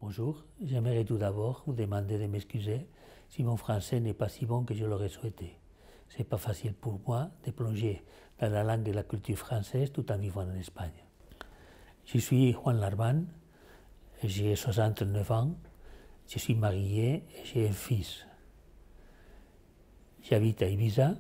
Bonjour, j'aimerais tout d'abord vous demander de m'excuser si mon français n'est pas si bon que je l'aurais souhaité. C'est pas facile pour moi de plonger dans la langue et la culture française tout en vivant en Espagne. Je suis Juan Larban, j'ai 69 ans, je suis marié et j'ai un fils. J'habite à Ibiza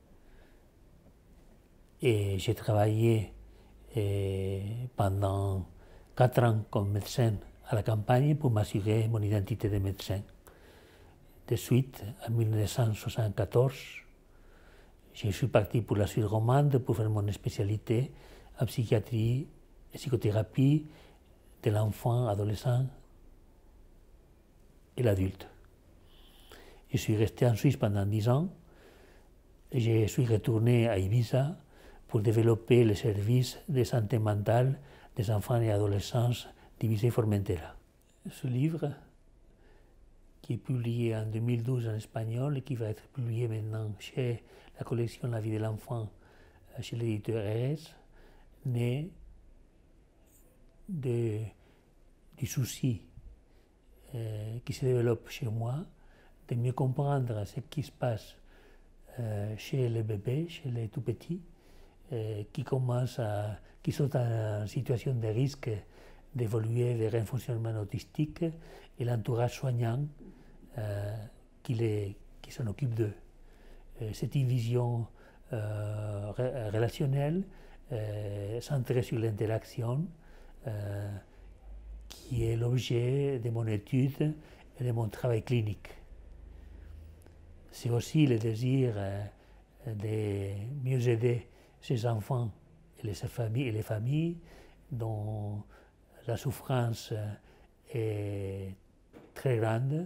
et j'ai travaillé pendant 4 ans comme médecin à la campagne pour m'assurer mon identité de médecin. De suite, en 1974, je suis parti pour la Suisse romande pour faire mon spécialité en psychiatrie et psychothérapie de l'enfant, adolescent et l'adulte. Je suis resté en Suisse pendant 10 ans et je suis retourné à Ibiza pour développer les services de santé mentale des enfants et adolescents d'Ibiza et Formentera. Ce livre, qui est publié en 2012 en espagnol et qui va être publié maintenant chez la collection La vie de l'enfant, chez l'éditeur RS, naît du souci qui se développe chez moi de mieux comprendre ce qui se passe chez les bébés, chez les tout-petits, qui sont en situation de risque d'évoluer vers un fonctionnement autistique et l'entourage soignant qui s'en occupe d'eux. C'est une vision relationnelle centrée sur l'interaction qui est l'objet de mon étude et de mon travail clinique. C'est aussi le désir de mieux aider ces enfants et les familles dont la souffrance est très grande,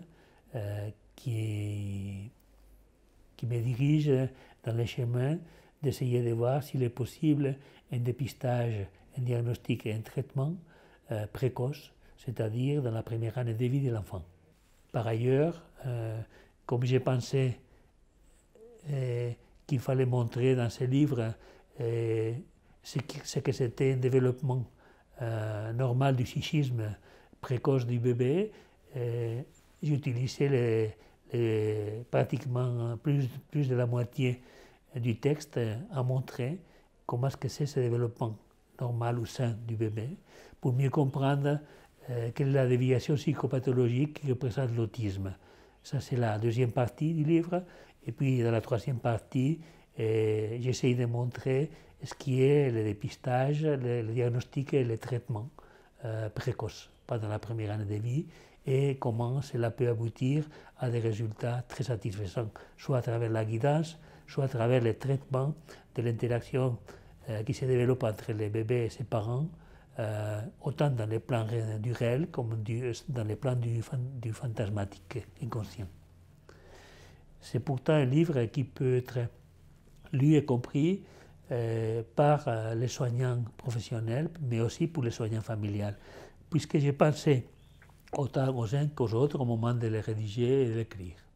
qui me dirige dans le chemin d'essayer de voir s'il est possible un dépistage, un diagnostic et un traitement précoce, c'est-à-dire dans la première année de vie de l'enfant. Par ailleurs, comme j'ai pensé qu'il fallait montrer dans ce livre ce que c'était un développement normal du psychisme précoce du bébé, j'ai utilisé pratiquement plus de la moitié du texte à montrer comment est-ce que c'est ce développement normal ou sain du bébé, pour mieux comprendre quelle est la déviation psychopathologique qui représente l'autisme. Ça, c'est la deuxième partie du livre. Et puis, dans la troisième partie, j'essaie de montrer ce qui est le dépistage, le diagnostic et le traitement précoce pendant la première année de vie et comment cela peut aboutir à des résultats très satisfaisants, soit à travers la guidance, soit à travers le traitement de l'interaction qui se développe entre les bébés et ses parents, autant dans les plans du réel comme dans les plans du fantasmatique inconscient. C'est pourtant un livre qui peut être lu et compris par les soignants professionnels, mais aussi pour les soignants familiales, puisque j'ai pensé autant aux uns qu'aux autres au moment de les rédiger et de l'écrire.